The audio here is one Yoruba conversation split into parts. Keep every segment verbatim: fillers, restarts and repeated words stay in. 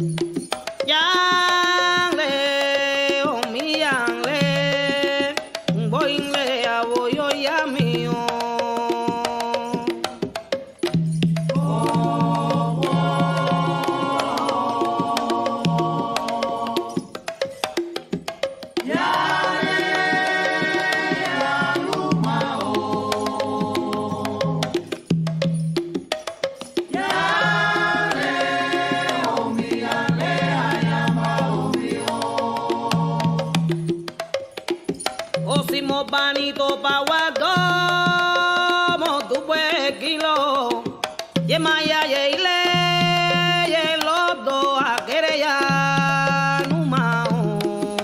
Panito pa guado, mo tu pues kilo, ye maya ye ile, ye lodo a quereya numao,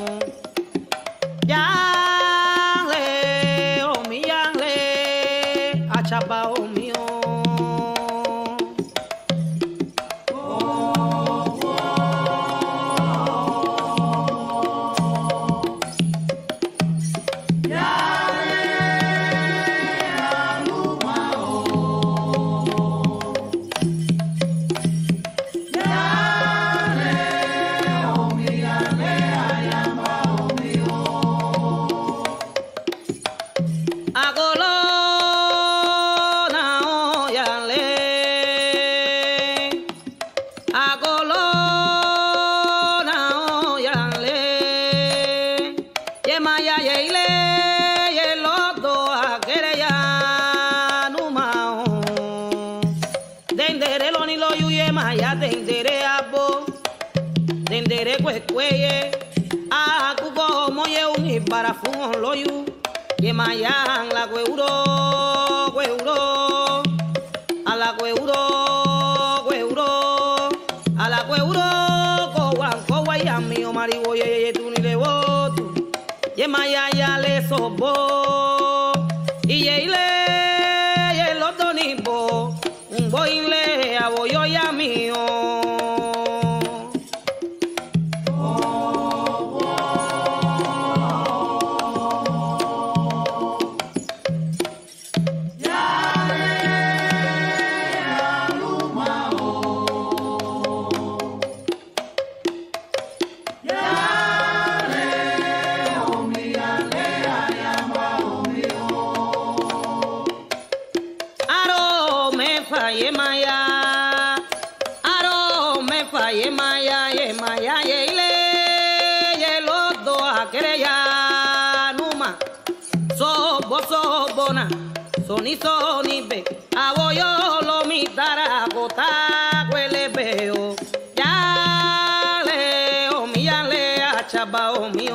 ya le o mi ya le a chapa o mío. Cueye a cuco moye un y para fun loyu que mayan la cueuro cueuro a la cueuro cueuro a la cueuro coan coguayam mío maribo ye tu ni le voto ye maya ya le sobo y ye le ye lo donibo un boy le aboyo ya mío. Ye maya, aro me fa ye maya, ye maya ye ile, ye lodo a quereya numa, so boso bona, soni soni be, aboyo lo mi taragota huele veo, ya le o mi ya le a chaba o mío.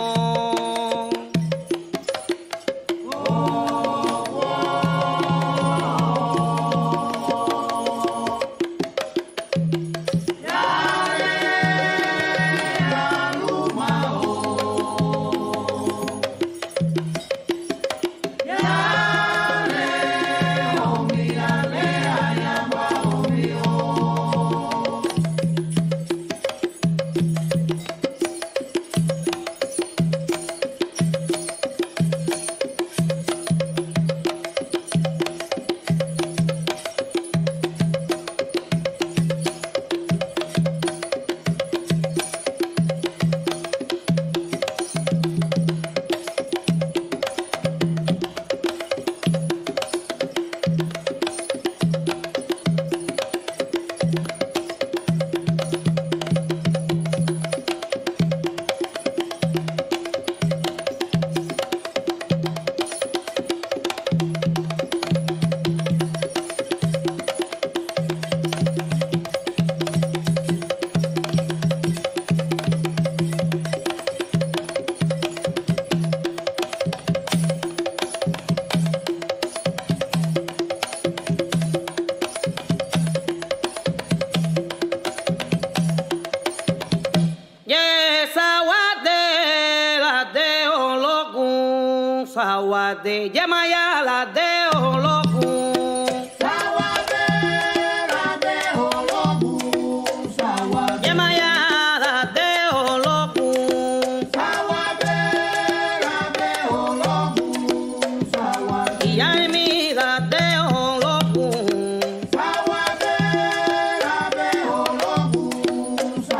Sawade, Yamaya la de Ologun. Sawade la de Ologun. Sawade. Yamaya la de Ologun. Sawade la de Ologun. Sawade. Yami la de Ologun. Sawade la de Ologun.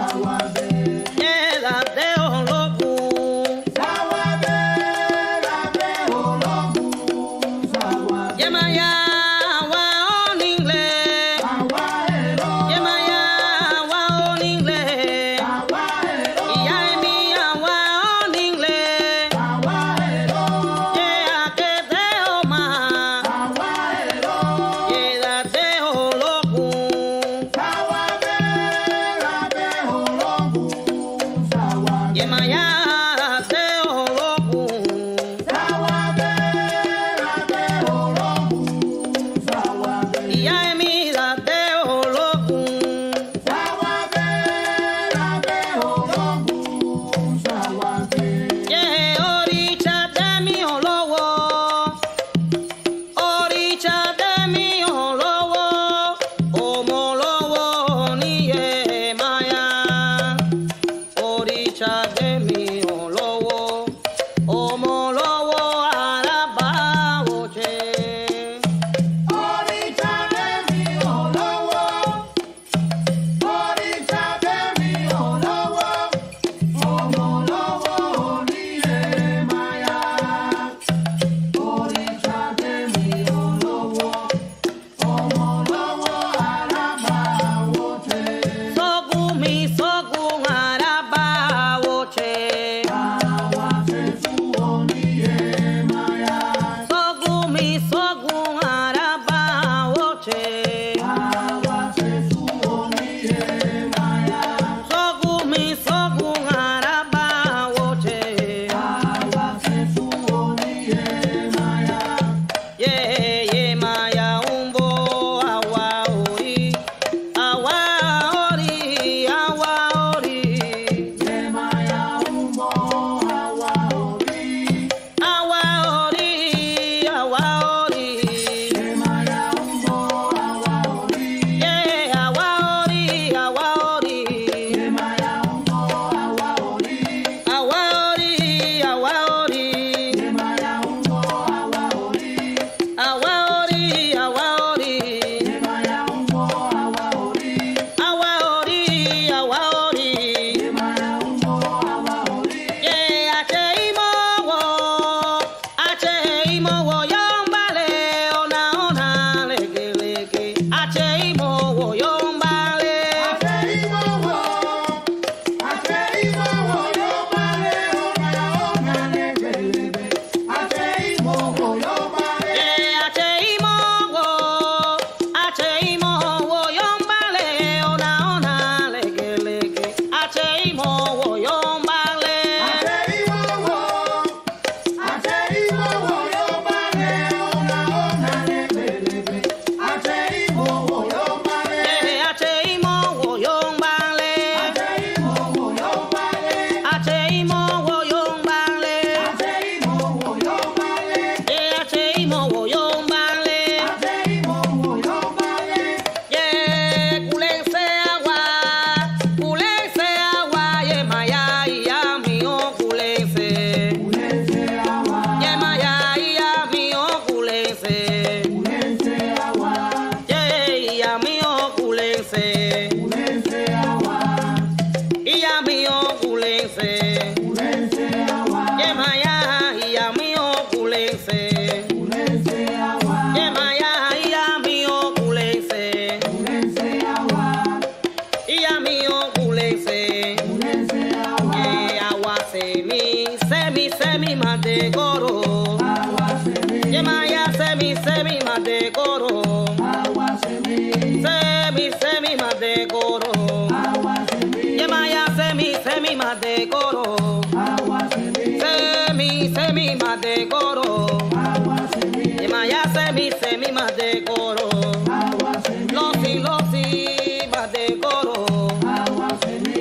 kulense. Kulense awa. Yemaya iya mio kulense. Kulense awa. Yemaya iya mio kulense. Kulense awa. Iya mio kulense. Kulense awa. Ye awa semi semi semi madegoro. Awa semi. Yemaya semi semi madegoro. Awa semi. Semi semi madegoro. Awa semi. Yemaya semi semi madegoro. Awa semi. Semi semi madegoro. Awa semi. Yemaya semi semi madegoro. Awa semi. Losi losi madegoro. Awa semi.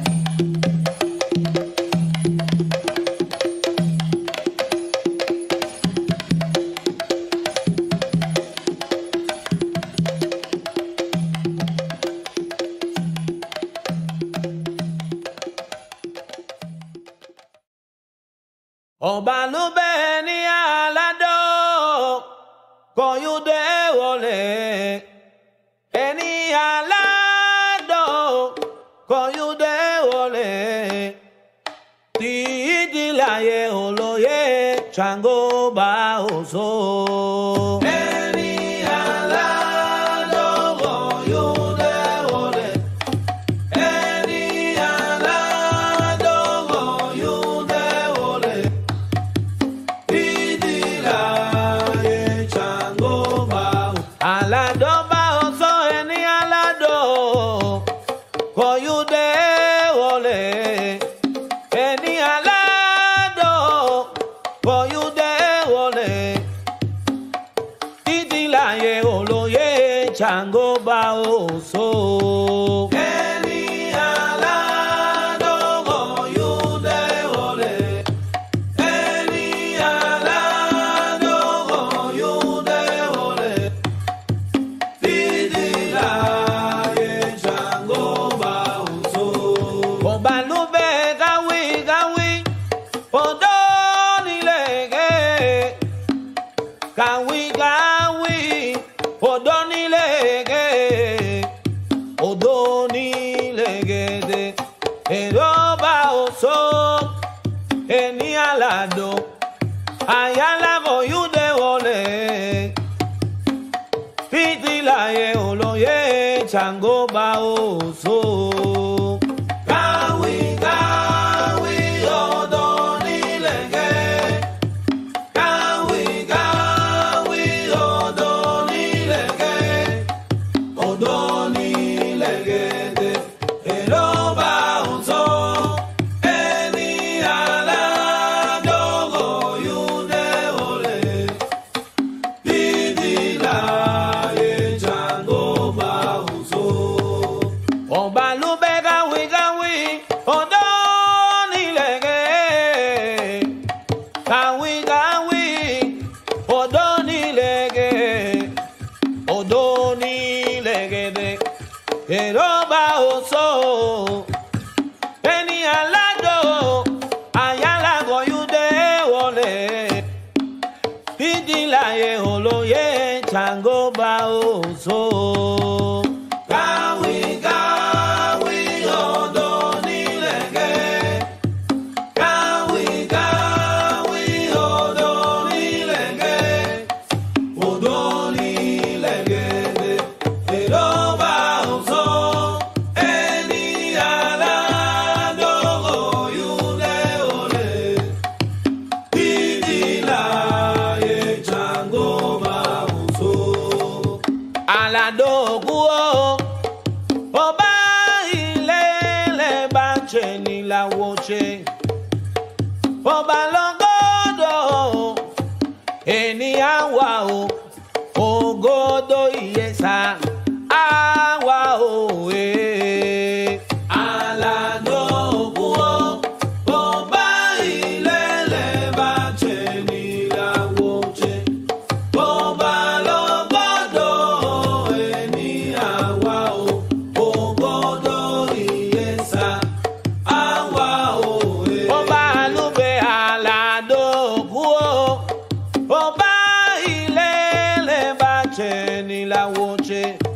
Ọba ló bẹ́ẹ̀ ní aládọ́ kọyúdé wọlé ẹni aládọ́ kọyúdé wọlé tí ìdíláyé olóyè Ṣàngó bá òṣó. Ẹni aládọ́ kọyúdé wọlé ẹni aládọ́ kọyúdé wọlé. Aládọ́ bá ọ̀ṣọ́ ẹni aládọ́ kọyúdé wọlé ẹni aládọ́ kọyúdé wọlé títí láyé olóyè Ṣàngó bá òṣó. Ẹni aládọ́ kọyúdé wọlé ẹni aládọ́ kọyúdé wọlé. Ọba ló bẹ́ẹ̀ káwí káwí odò nílẹ̀kẹ̀ káwí káwí odò nílẹ̀kẹ̀ odò nílẹ̀kẹ̀ èrò bá òṣó ẹni aládọ́ àyàlá kọyúdé wọlé títí láyé olóyè Ṣàngó bá òṣó. Káwí káwí odò nílẹ̀kẹ̀ káwí káwí odò nílẹ̀kẹ̀ odò nílẹ̀kẹ̀ èrò bá òṣó ẹni aládọ́ kọyúdé wọlé títí láyé Ṣàngó bá òṣó. Ọba ló bẹ́ káwí káwí odò nílẹ̀kẹ̀ káwí káwí odò nílẹ̀kẹ̀ odò nílẹ̀kẹ̀ èrò bá òṣó ẹni aládọ́ àyàlá kọyúdé wọlé títí láyé olóyè Ṣàngó bá òṣó. Káwí káwí odò nílẹ̀kẹ̀ káwí káwí odò nílẹ̀kẹ̀ odò nílẹ̀kẹ̀ èrò bá òṣó ẹni aládọ́ kọyúdé wọlé títí láyé Ṣàngó bá òṣó. Aládọ́ kú o ọba ilé lẹ́bà ṣe ní làwọ̀ ṣe ọba lọ́gọ́dọ̀ ènìyàn wà o ògòdò ìyẹ́sà àwa o. Aládọ́ kú o ọba ilé lẹ́bà ṣe ní làwọ̀ ṣe ọba lọ́gọ́dọ̀ ènìyàn wà o ògòdò ìyẹ́sà àwa o. Ọba lúbẹ̀ Aládọ́ kú o ọba ilé lẹ́bà ṣe ní làwọ̀ ṣe.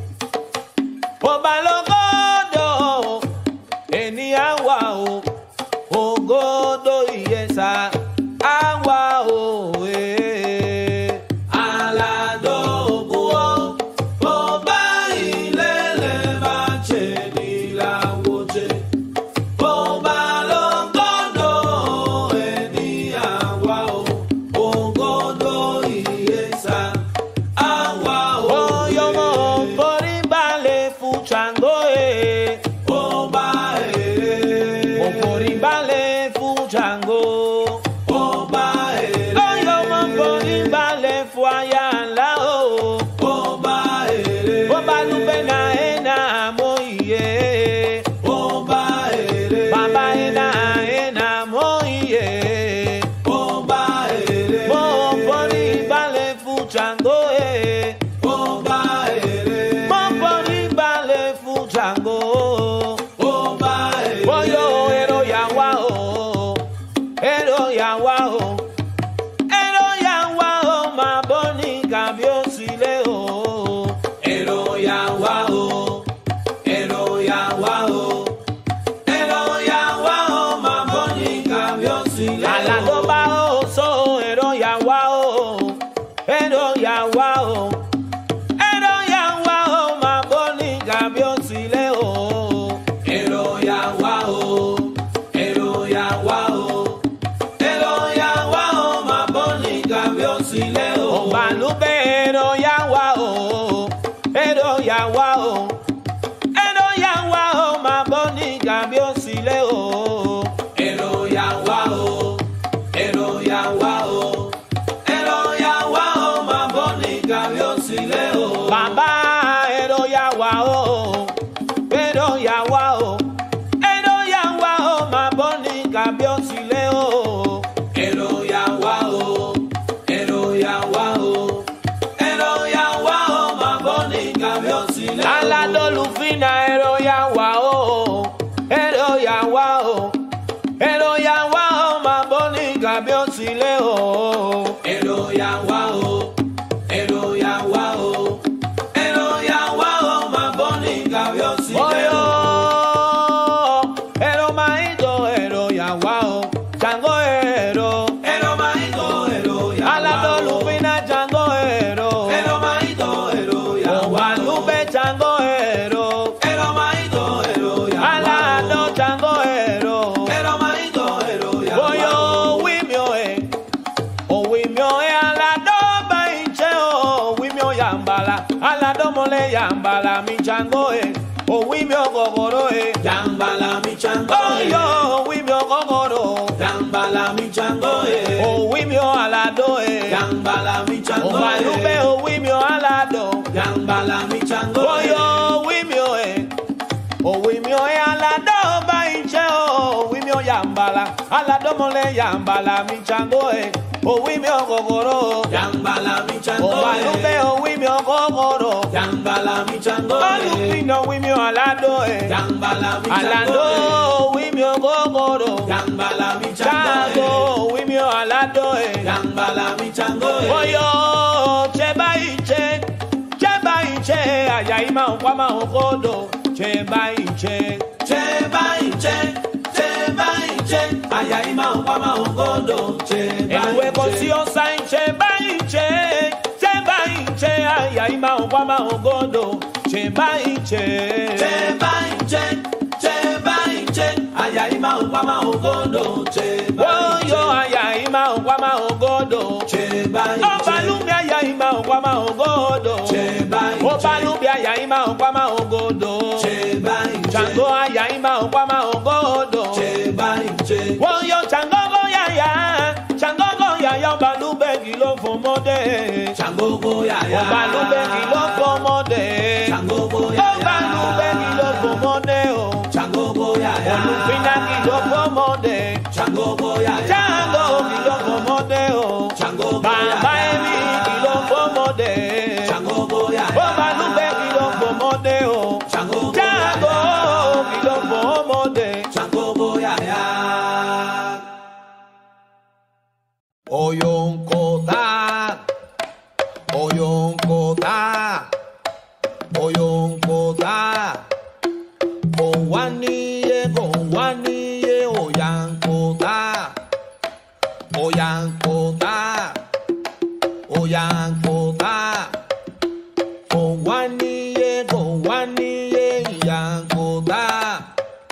cambio si leo. Ero Yahuao, Ero Yahuao, Ero Yahuao, Maboni cambio si leo. Baba, Ero Yahuao, Ero Yahuao, Ero Yahuao, Maboni cambio si leo. Ero Yahuao, Ero Yahuao, Ero Yahuao, Maboni cambio si leo. Alado Lufina, Ero Yahuao, Ero Yahuao, Ero Yahuao, Maboni cambio si leo. Ero Yahuao, Ero Yahuao, Ero Yahuao, Maboni cambio si leo. Ero Maito, Ero Yahuao, Chango Ero, Ero Maito, Ero Yahuao, Alado Lufina, Chango Ero, Ero Maito, Ero Yahuao, Guadalupe, Chango Ero, Ero Maito, Ero Yahuao, Alado, Chango Ero, Ero Maito, Ero Yahuao. Oyo, Wimio, eh, O Wimio, eh, Alado, Baiche, O Wimio, Yambala, Alado, Mole, Yambala, mi Chango, eh, O Wimio, Gogoro, eh, Yambala mi chango, Oyo, Wimio, Gogoro, Yambala mi chango, O Wimio, Alado, eh, Yambala mi O chango, Guadalupe, O Wimio, Alado, Yambala mi chango, Oyo, Wimio, eh, O Wimio, eh, Alado, Baiche, O Wimio, Yambala, Alado, Mole, Yambala, mi Chango, eh, O Wimio, Gogoro, Yambala mi O chango, Guadalupe, O Wimio, Gogoro, Yambala mi chango, Olufino, Wimio, Alado, eh, Yambala mi chango, Alado, Wimio, Gogoro, Yambala mi chango, Chango, Wimio, Alado, eh, Yambala mi chango, Oyo, Chebaiche, Chebaiche, Ayaima, Okwama, Ogodo, Chebaiche, Cheba inche, Cheba inche, Ayaima Obama Ogodo, Cheba Ewe Konsio Sain, Chebaiche, Chebaiche, Ayaima, Okwama, Ogodo, Chebaiche, Cheba inche, Cheba inche, Ayaima Obama Ogodo, Cheba Oyo, Ayaima, Okwama, Ogodo, Cheba Obalumbi, Ayaima, Okwama, Ogodo, Cheba Obalumbi, Ayaima, Okwama, Ogodo, Cheba Chango, Ayaima, Okwama, Ogodo, Cheba inche, Woyo, Chango, Yaya, Chango, Yaya, Obalumbe, Kilo, Fomode, Changogo Yaya, Obalumbe, Kilo, Fomode, Changogo Yaya, Obalumbe, Kilo, Fomode, oh, Changogo Yaya, Olufina, Kilo, Fomode, Changogo Yaya, Chango, Kilo, Fomode, oh, Changogo Baba, Yaya, Emi, Kilo, Fomode, Changogo Yaya, Obalumbe, Kilo, Fomode, oh, Changogo Chango, Kilo, Fomode, Changogo Yaya. Oyonkota, Oyonkota, Oyonkota, Owaniye, Owaniye, Oyankota, Oyankota, Oyankota, Owaniye, Owaniye, Yankota,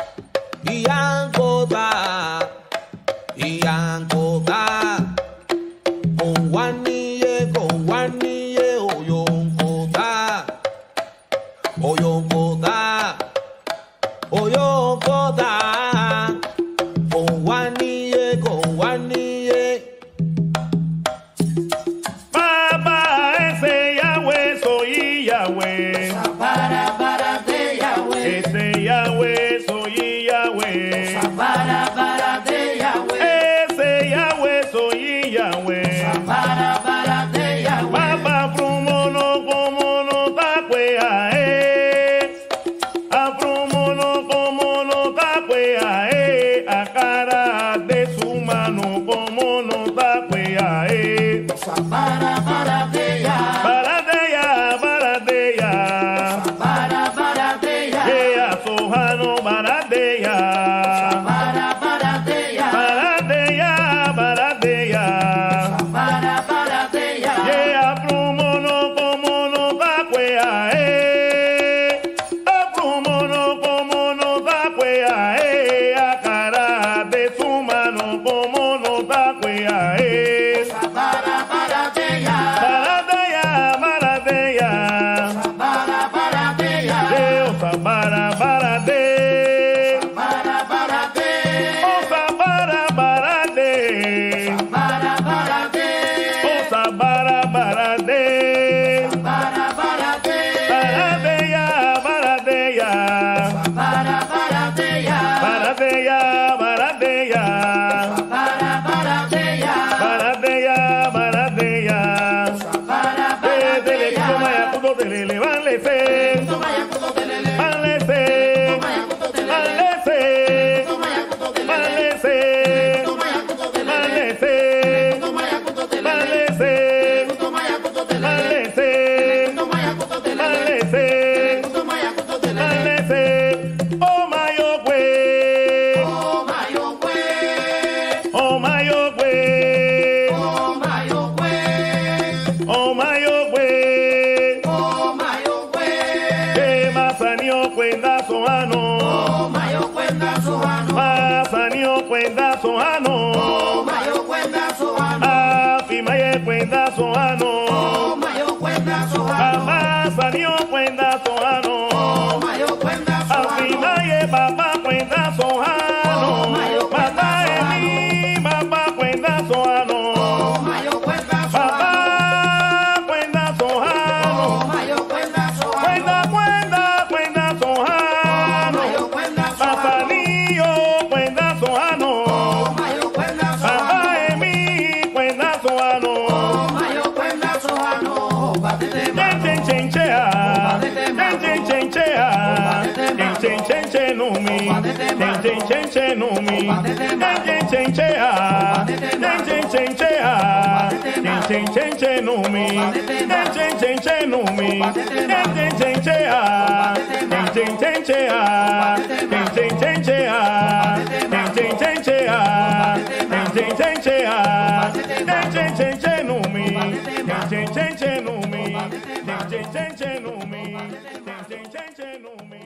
Yankota, Yankota. Owaniye, Owaniye, Oyonkota, Oyonkota, Oyonkota, Owaniye, Owaniye. Baba, ese Yahweh soy Yahweh. Para para de Yahweh, Ese Yahweh soy Yahweh. para para de Yahweh, Ese Yahweh soy Yahweh. para para de Yahweh, Baba, frumono como no taquea eh. A frumono como no taquea eh. A cara de su mano como no taquea eh. para para de Yahweh, Para de ella, para de ella. para para de Yahweh, Ella sojano para de ella. para para de Yahweh, Para de ella, para de ella. para para de Yahweh, Yeah, plumo no como no taquea, eh. A plumo no como no taquea, eh. A cara de su mano como no taquea, eh. para para de Yahweh, Para de ella, para de ella. para para de Yahweh, Eh, osa para, para de. barateya, barateya. Para, barateya. Barateya, barateya. Para, Eh, tele, barateya. toma ya, puto, telele, válese. Toma ya, puto, telele. Válese. Toma ya, puto, telele. Válese. Toma ya, puto, telele. Válese. Toma ya, puto, telele. Válese. Toma ya, puto, telele. Válese. Toma ya, puto, telele. Válese. Toma ya, puto, telele. Válese. Toma ya, puto, telele. Válese. Oh my oh way. Oh, my, oh, way. Oh my oh way. Oh, my, oh, way. Oh my oh way. Oh, my, oh, way. Que masanio kwenda soano. Oh, my, oh, cuenta su ano. Masanio kwenda soano. Oh, my, oh, cuenta su ano. Afimaye kwenda soano. Oh, my, oh, cuenta su ano. Masanio kwenda soano. Oh, my, oh, cuenta su ano. Afimaye baba kwenda soano. Baba emi baba kwenda soano. Oh, my, oh, cuenta su ano. Baba kwenda soano. Oh, my, oh, cuenta su ano. Kwenda kwenda kwenda soano. My, oh, cuenta su ano. Masanio kwenda soano. Oh, my, oh, cuenta su ano. Baba emi kwenda soano. Oh, my, oh, cuenta su ano. Batete Chen mano. chen chen chea. Chen chen chen chea. Chen chen chen chen no mi. Chen chen chen chen no mi. Chen chen chen chea. Chen chen chen chea. Chen chen chen chen no mi. Chen chen chen chen no mi. Chen chen chen chea. Chen chen chen chea. Chen chen chen chea. Chen chen chen chea. Chen chen chen chea. Chen chen chen chen no mi. Chen chen chen chen no mi. Chen chen chen chen no mi. Chen chen chen chen no mi.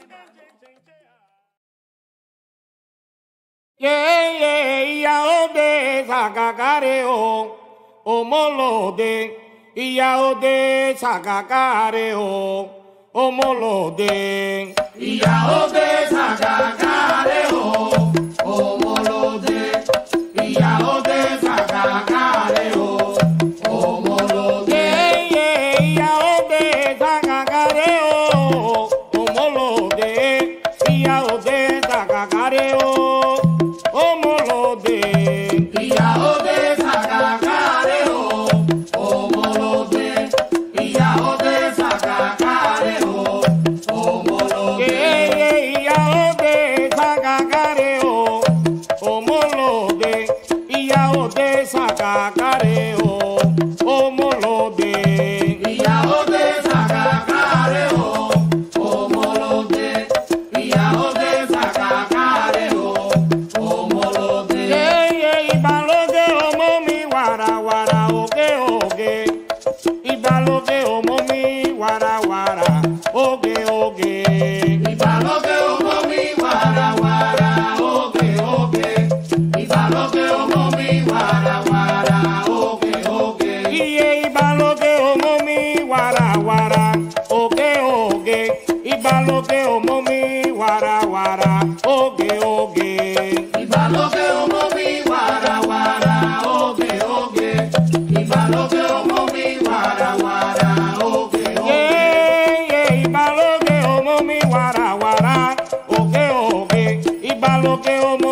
Yeah, yeah, ya ode sakakareo, omolode, ya ode sakakareo, omolode. Iyaode sakakareo, omolode. Iyaode sakakareo, omolode. Yeah, yeah, ya ode sakakareo, omolode, ya ode sakakareo, omolode. Iyaode sakakareo, omolode. Iyaode sakakareo, omolode. Yeah, yeah, ya ode sakakareo, omolode, ya ode sakakareo, omolode. Iyaode sakakareo, omolode. Iyaode sakakareo, omolode. Yeah, yeah, ibaloge omo mi wara wara oge oge. Ibaloge omo mi wara wara oge oge. Ibaloge omo mi wara wara, oge oge. Ibaloge omo mi wara wara, oge oge. Iye ibaloge omo mi wara wara oge oge. Ibaloge omo mi wara wara oge oge. Ibaloge omo mi wara wara, oge oge. Ibaloge omo mi wara wara, oge oge. Yeah, yeah, ibaloge omo mi wara wara oge oge. Ibaloge omo